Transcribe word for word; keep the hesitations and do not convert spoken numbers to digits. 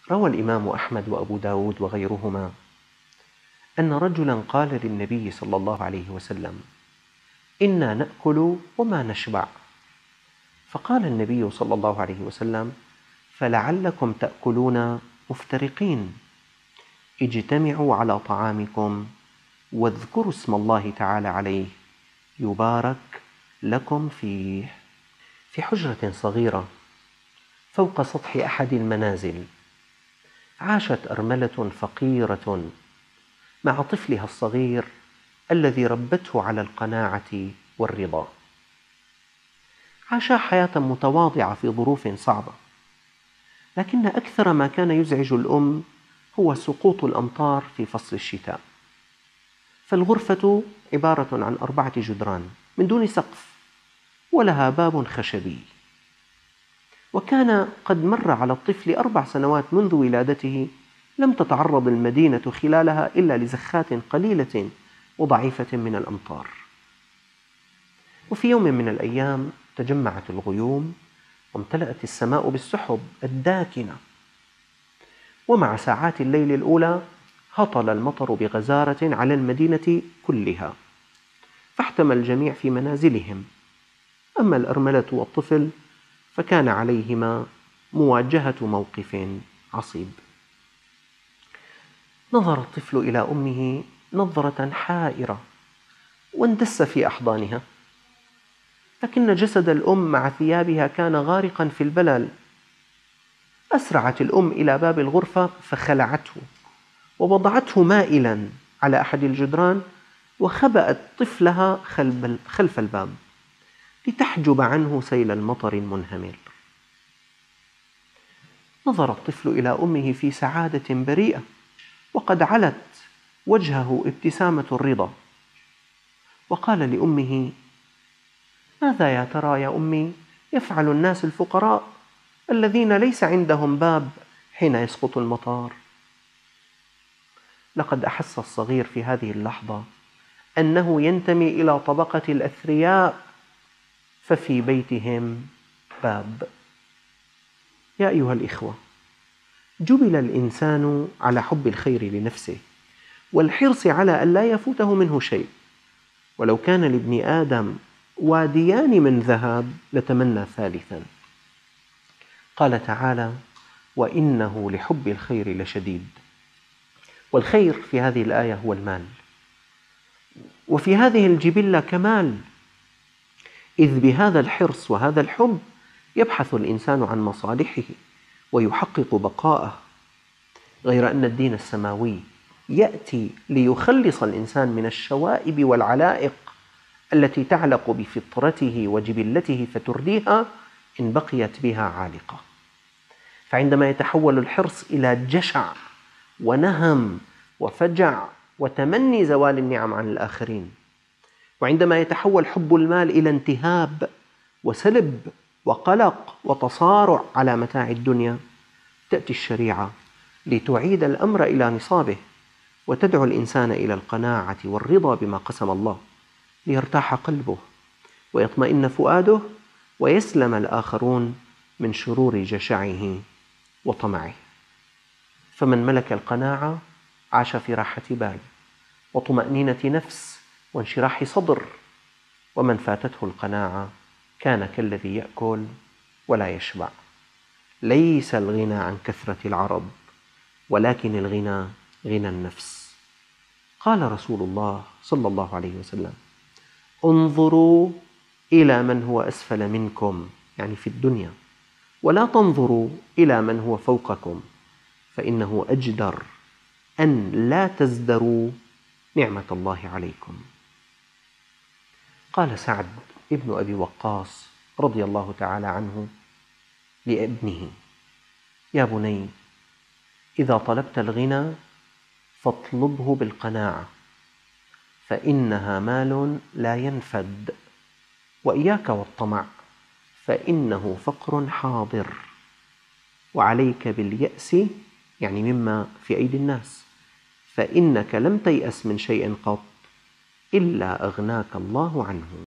روى الإمام أحمد وأبو داود وغيرهما أن رجلا قال للنبي صلى الله عليه وسلم: إنا نأكل وما نشبع. فقال النبي صلى الله عليه وسلم: فلعلكم تأكلون مفترقين، اجتمعوا على طعامكم واذكروا اسم الله تعالى عليه يبارك لكم فيه. في حجرة صغيرة فوق سطح أحد المنازل عاشت أرملة فقيرة مع طفلها الصغير الذي ربته على القناعة والرضا. عاشا حياة متواضعة في ظروف صعبة، لكن أكثر ما كان يزعج الأم هو سقوط الأمطار في فصل الشتاء. فالغرفة عبارة عن أربعة جدران من دون سقف، ولها باب خشبي. وكان قد مر على الطفل أربع سنوات منذ ولادته لم تتعرض المدينة خلالها إلا لزخات قليلة وضعيفة من الأمطار. وفي يوم من الأيام تجمعت الغيوم وامتلأت السماء بالسحب الداكنة، ومع ساعات الليل الأولى هطل المطر بغزارة على المدينة كلها، فاحتمى الجميع في منازلهم. أما الأرملة والطفل فكان عليهما مواجهة موقف عصيب. نظر الطفل إلى أمه نظرة حائرة واندس في أحضانها، لكن جسد الأم مع ثيابها كان غارقا في البلل. أسرعت الأم إلى باب الغرفة فخلعته ووضعته مائلا على أحد الجدران، وخبأت طفلها خلف الباب لتحجب عنه سيل المطر المنهمر. نظر الطفل إلى أمه في سعادة بريئة، وقد علت وجهه ابتسامة الرضا، وقال لأمه: ماذا يا ترى يا أمي يفعل الناس الفقراء الذين ليس عندهم باب حين يسقط المطر؟ لقد أحس الصغير في هذه اللحظة أنه ينتمي إلى طبقة الأثرياء، ففي بيتهم باب. يا أيها الإخوة، جبل الإنسان على حب الخير لنفسه والحرص على أن لا يفوته منه شيء، ولو كان لابن آدم واديان من ذهب لتمنى ثالثا. قال تعالى: وإنه لحب الخير لشديد. والخير في هذه الآية هو المال، وفي هذه الجبلة كمال، إذ بهذا الحرص وهذا الحب يبحث الإنسان عن مصالحه ويحقق بقاءه، غير أن الدين السماوي يأتي ليخلص الإنسان من الشوائب والعلائق التي تعلق بفطرته وجبلته فترديها إن بقيت بها عالقة. فعندما يتحول الحرص إلى جشع ونهم وفجع وتمني زوال النعم عن الآخرين، وعندما يتحول حب المال إلى انتهاب وسلب وقلق وتصارع على متاع الدنيا، تأتي الشريعة لتعيد الأمر إلى نصابه وتدعو الإنسان إلى القناعة والرضا بما قسم الله، ليرتاح قلبه ويطمئن فؤاده ويسلم الآخرون من شرور جشعه وطمعه. فمن ملك القناعة عاش في راحة بال وطمأنينة نفس وانشراح صدر، ومن فاتته القناعة كان كالذي يأكل ولا يشبع. ليس الغنى عن كثرة العرض، ولكن الغنى غنى النفس. قال رسول الله صلى الله عليه وسلم: انظروا إلى من هو أسفل منكم، يعني في الدنيا، ولا تنظروا إلى من هو فوقكم، فإنه أجدر أن لا تزدروا نعمة الله عليكم. قال سعد ابن أبي وقاص رضي الله تعالى عنه لابنه: يا بني، إذا طلبت الغنى فاطلبه بالقناعة، فإنها مال لا ينفد، وإياك والطمع، فإنه فقر حاضر، وعليك باليأس، يعني مما في أيدي الناس، فإنك لم تيأس من شيء قط إلا أغناك الله عنه.